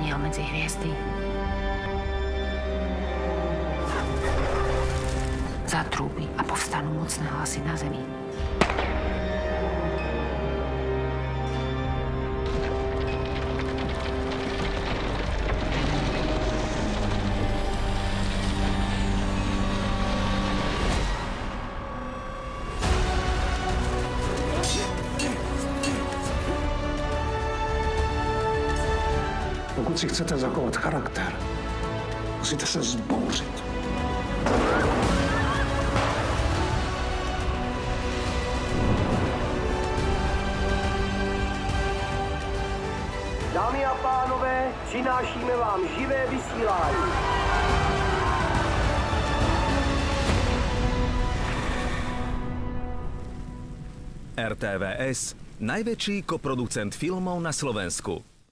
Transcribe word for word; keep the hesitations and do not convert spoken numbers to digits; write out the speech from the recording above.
aniel medzi hviezdy. Zatrúbi a povstanú mocné hlasy na zemi. Pokud si chcete zachovat charakter, musíte se zbouřit. Dámy a pánové, přinášíme vám živé vysílání. er té vé es, najväčší koproducent filmov na Slovensku.